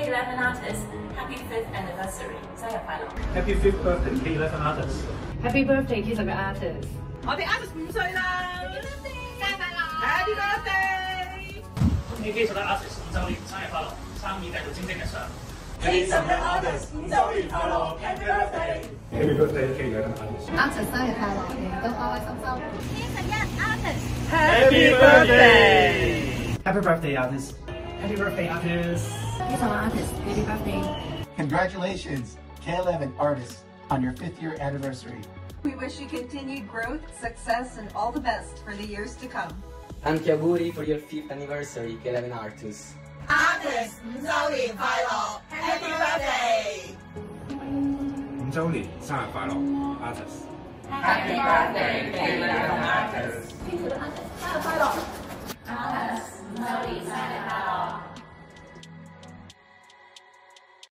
K11 ARTUS Happy 5th Anniversary， 生日快樂 ！Happy 5th birthday K11 ARTUS！Happy birthday K11 ARTUS！ 我哋 ARTUS 5歲啦！生日快樂 ！Happy birthday！ 恭喜K11 ARTUS 5週年，生日快樂！生意繼續蒸蒸日上。 K11 ARTUS 5週年快樂 ！Happy birthday！Happy birthday K11 ARTUS！ARTUS 生日快樂，你哋都開開心心。 K11 ARTUS Happy birthday！Happy birthday ARTUS！Happy birthday ARTUS！ K11 ARTUS Happy birthday！ Congratulations, K11 ARTUS, on your 5th year anniversary. We wish you continued growth, success, and all the best for the years to come. Tanti auguri for your 5th anniversary, K11 ARTUS. ARTUS 5週年快樂 ！Happy birthday！ 5週年生日快樂 ，ARTUS！ Happy birthday K11 ARTUS！ K11 ARTUS 生日快樂！